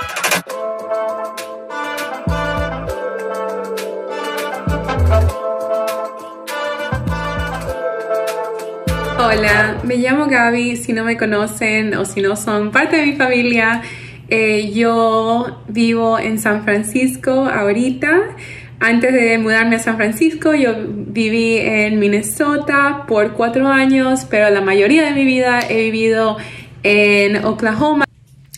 Hola, me llamo Gaby, si no me conocen o si no son parte de mi familia. Yo vivo en San Francisco ahorita. Antes de mudarme a San Francisco, yo viví en Minnesota por 4 años, pero la mayoría de mi vida he vivido en Oklahoma.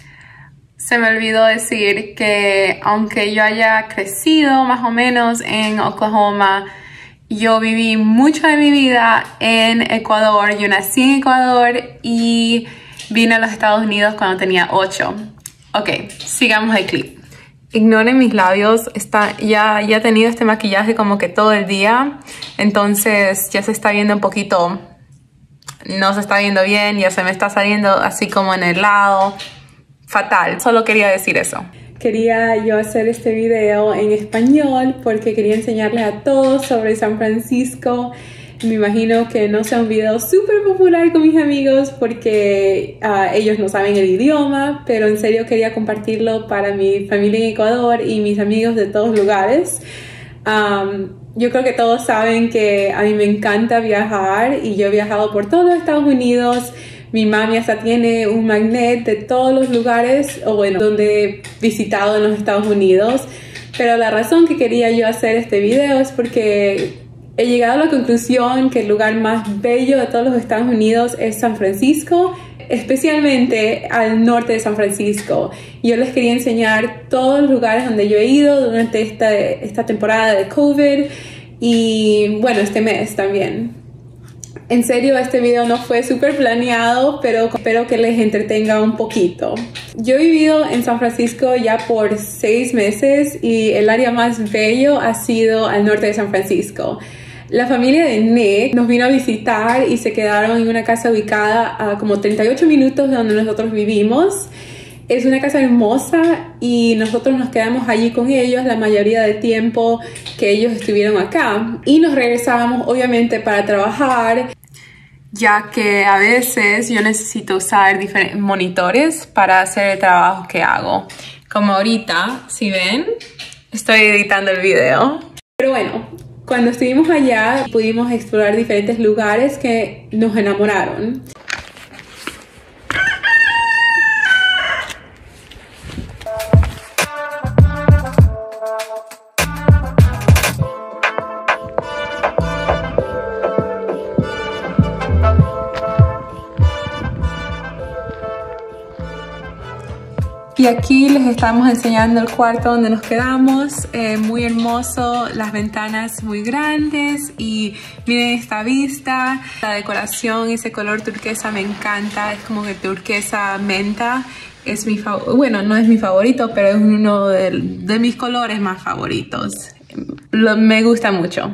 Se me olvidó decir que aunque yo haya crecido más o menos en Oklahoma, yo viví mucho de mi vida en Ecuador. Yo nací en Ecuador y vine a los Estados Unidos cuando tenía 8. Ok, sigamos el clip. Ignoren mis labios, ya he tenido este maquillaje como que todo el día, entonces ya se está viendo un poquito, no se está viendo bien, ya se me está saliendo así como en el lado, fatal. Solo quería decir eso. Quería yo hacer este video en español porque quería enseñarles a todos sobre San Francisco. Me imagino que no sea un video súper popular con mis amigos porque ellos no saben el idioma, pero en serio quería compartirlo para mi familia en Ecuador y mis amigos de todos lugares. Yo creo que todos saben que a mí me encanta viajar y yo he viajado por todos los Estados Unidos. Mi mami hasta tiene un magnet de todos los lugares, o bueno, donde he visitado en los Estados Unidos. Pero la razón que quería yo hacer este video es porque he llegado a la conclusión que el lugar más bello de todos los Estados Unidos es San Francisco, especialmente al norte de San Francisco. Yo les quería enseñar todos los lugares donde yo he ido durante esta temporada de COVID y bueno, este mes también. En serio, este video no fue súper planeado, pero espero que les entretenga un poquito. Yo he vivido en San Francisco ya por 6 meses y el área más bello ha sido al norte de San Francisco. La familia de Nick nos vino a visitar y se quedaron en una casa ubicada a como 38 minutos de donde nosotros vivimos. Es una casa hermosa y nosotros nos quedamos allí con ellos la mayoría del tiempo que ellos estuvieron acá. Y nos regresábamos obviamente para trabajar, ya que a veces yo necesito usar diferentes monitores para hacer el trabajo que hago. Como ahorita, si ven, estoy editando el video. Pero bueno, cuando estuvimos allá pudimos explorar diferentes lugares que nos enamoraron. Y aquí les estamos enseñando el cuarto donde nos quedamos, muy hermoso, las ventanas muy grandes y miren esta vista, la decoración, ese color turquesa me encanta, es como que turquesa menta, es mi favorito, bueno, no es mi favorito, pero es uno de mis colores más favoritos, me gusta mucho.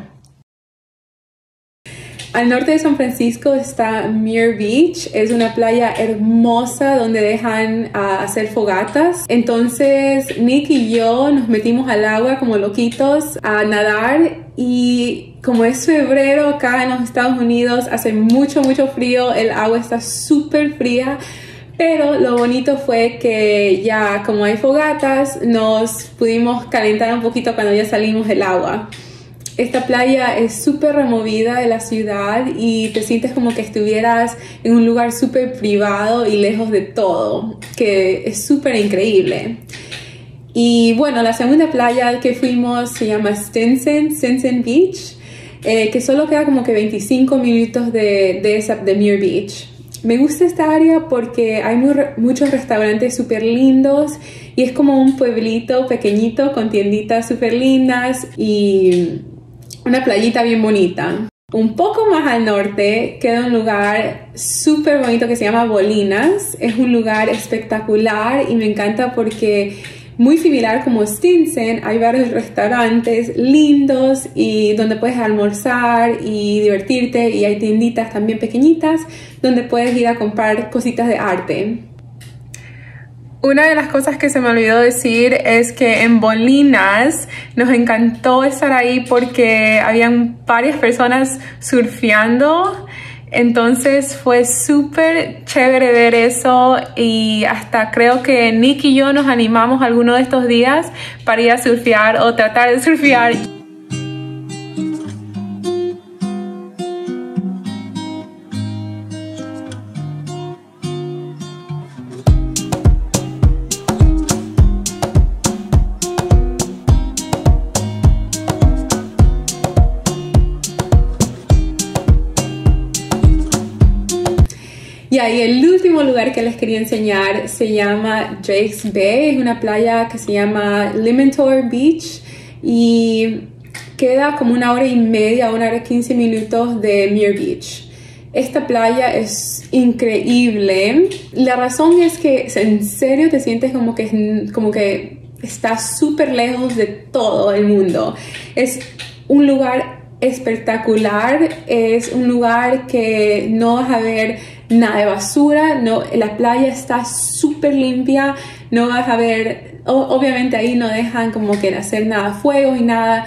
Al norte de San Francisco está Muir Beach, es una playa hermosa donde dejan hacer fogatas. Entonces Nick y yo nos metimos al agua como loquitos a nadar y como es febrero acá en los Estados Unidos hace mucho frío, el agua está súper fría. Pero lo bonito fue que ya como hay fogatas nos pudimos calentar un poquito cuando ya salimos del agua. Esta playa es súper removida de la ciudad y te sientes como que estuvieras en un lugar súper privado y lejos de todo, que es súper increíble. Y bueno, la segunda playa que fuimos se llama Stinson Beach, que solo queda como que 25 minutos de Muir Beach. Me gusta esta área porque hay muchos restaurantes súper lindos y es como un pueblito pequeñito con tienditas súper lindas y una playita bien bonita. Un poco más al norte queda un lugar súper bonito que se llama Bolinas. Es un lugar espectacular y me encanta porque muy similar como Stinson, hay varios restaurantes lindos y donde puedes almorzar y divertirte y hay tienditas también pequeñitas donde puedes ir a comprar cositas de arte. Una de las cosas que se me olvidó decir es que en Bolinas nos encantó estar ahí porque habían varias personas surfeando Entonces fue súper chévere ver eso y hasta creo que Nick y yo nos animamos alguno de estos días para ir a surfear o tratar de surfear. Y ahí el último lugar que les quería enseñar se llama Drake's Bay. Es una playa que se llama Limmentor Beach y queda como 1 hora y media, 1 hora y 15 minutos de Muir Beach. Esta playa es increíble. La razón es que en serio te sientes como que estás súper lejos de todo el mundo. Es un lugar espectacular, es un lugar que no vas a ver nada de basura, la playa está súper limpia, no vas a ver, obviamente ahí no dejan como que hacer nada fuego y nada.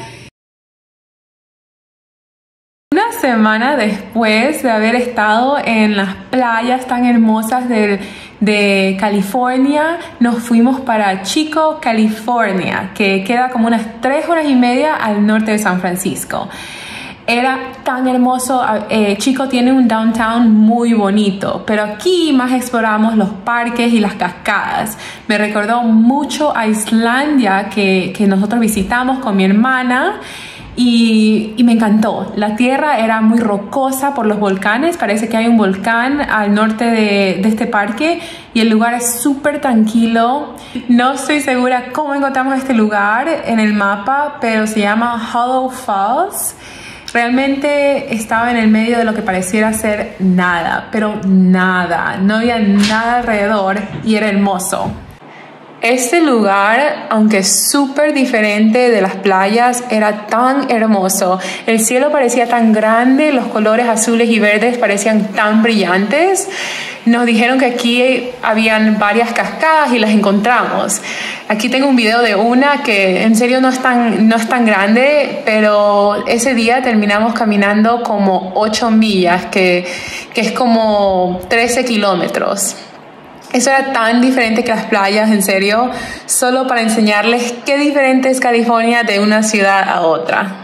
Una semana después de haber estado en las playas tan hermosas de California, nos fuimos para Chico, California, que queda como unas 3 horas y media al norte de San Francisco. Era tan hermoso. Chico tiene un downtown muy bonito, pero aquí más exploramos los parques y las cascadas. Me recordó mucho a Islandia que nosotros visitamos con mi hermana y me encantó. La tierra era muy rocosa por los volcanes, parece que hay un volcán al norte de este parque y el lugar es súper tranquilo. No estoy segura cómo encontramos este lugar en el mapa, pero se llama Hollow Falls. Realmente estaba en el medio de lo que pareciera ser nada, pero nada, no había nada alrededor y era hermoso. Este lugar, aunque súper diferente de las playas, era tan hermoso. El cielo parecía tan grande, los colores azules y verdes parecían tan brillantes. Nos dijeron que aquí habían varias cascadas y las encontramos. Aquí tengo un video de una que en serio no es tan grande, pero ese día terminamos caminando como 8 millas, que es como 13 kilómetros. Eso era tan diferente que las playas, en serio, solo para enseñarles qué diferente es California de una ciudad a otra.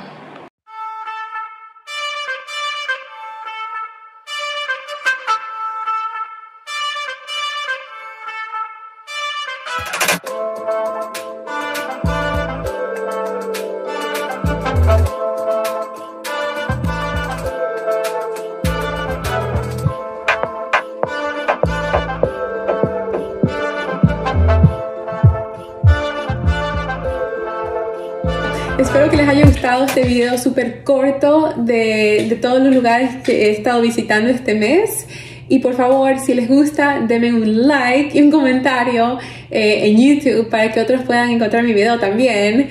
Espero que les haya gustado este video súper corto de todos los lugares que he estado visitando este mes. Y por favor, si les gusta, denme un like y un comentario en YouTube para que otros puedan encontrar mi video también.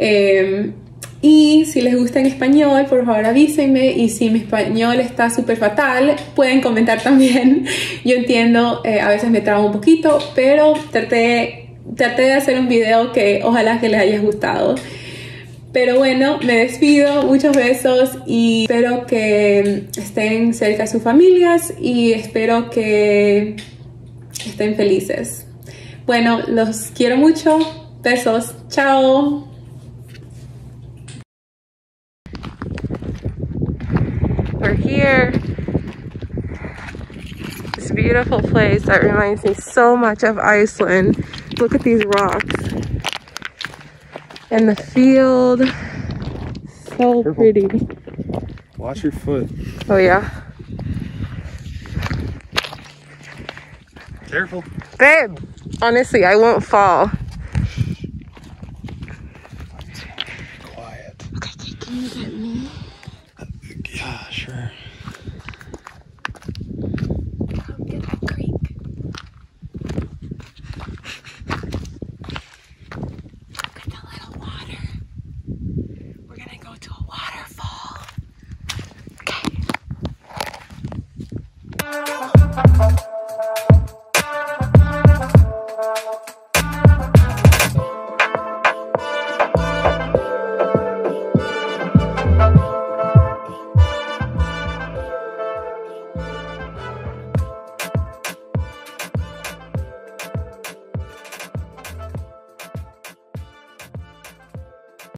Y si les gusta en español, por favor avísenme. Y si mi español está súper fatal, pueden comentar también. Yo entiendo, a veces me trabo un poquito, pero traté de hacer un video que ojalá que les haya gustado. Pero bueno, me despido, muchos besos y espero que estén cerca de sus familias y espero que estén felices. Bueno, los quiero mucho, besos, chao. We're here. This beautiful place that reminds me so much of Iceland. Look at these rocks. And the field, so Careful. Pretty. Watch your foot. Oh yeah. Careful. Babe, honestly, I won't fall. Quiet. Okay, can you get me? Yeah, sure.